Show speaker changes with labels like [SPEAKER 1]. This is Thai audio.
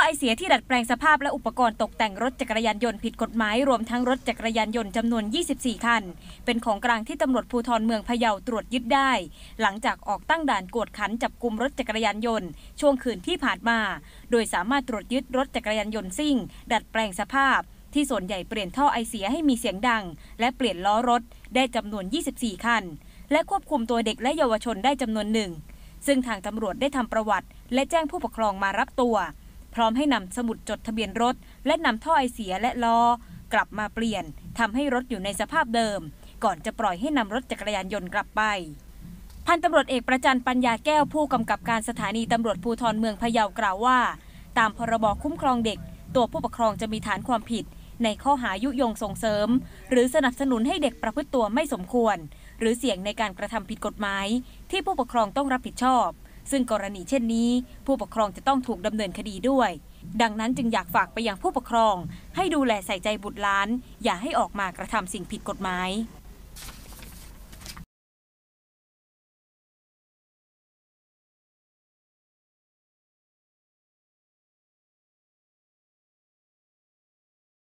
[SPEAKER 1] ไอเสียที่ดัดแปลงสภาพและอุปกรณ์ตกแต่งรถจักรยานยนต์ผิดกฎหมายรวมทั้งรถจักรยานยนต์จำนวน 24 คันเป็นของกลางที่ตำรวจภูธรเมืองพะเยาตรวจยึดได้หลังจากออกตั้งด่านกวดขันจับกุมรถจักรยานยนต์ช่วงคืนที่ผ่านมาโดยสามารถตรวจยึดรถจักรยานยนต์ซิ่งดัดแปลงสภาพที่ส่วนใหญ่เปลี่ยนท่อไอเสียให้มีเสียงดังและเปลี่ยนล้อรถได้จำนวน 24 คันและควบคุมตัวเด็กและเยาวชนได้จำนวนหนึ่งซึ่งทางตำรวจได้ทำประวัติและแจ้งผู้ปกครองมารับตัวพร้อมให้นำสมุดจดทะเบียนรถและนำท่อไอเสียและล้อกลับมาเปลี่ยนทำให้รถอยู่ในสภาพเดิมก่อนจะปล่อยให้นำรถจักรยานยนต์กลับไปพันตำรวจเอกประจันปัญญาแก้วผู้กำกับการสถานีตำรวจภูธรเมืองพะเยากล่าวว่าตามพรบคุ้มครองเด็กตัวผู้ปกครองจะมีฐานความผิดในข้อหายุยงส่งเสริมหรือสนับสนุนให้เด็กประพฤติตัวไม่สมควรหรือเสี่ยงในการกระทำผิดกฎหมายที่ผู้ปกครองต้องรับผิดชอบซึ่งกรณีเช่นนี้ผู้ปกครองจะต้องถูกดำเนินคดีด้วยดังนั้นจึงอยากฝากไปยังผู้ปกครองให้ดูแลใส่ใจบุตรหลานอย่าให้ออกมากระทำสิ่งผิดกฎหมาย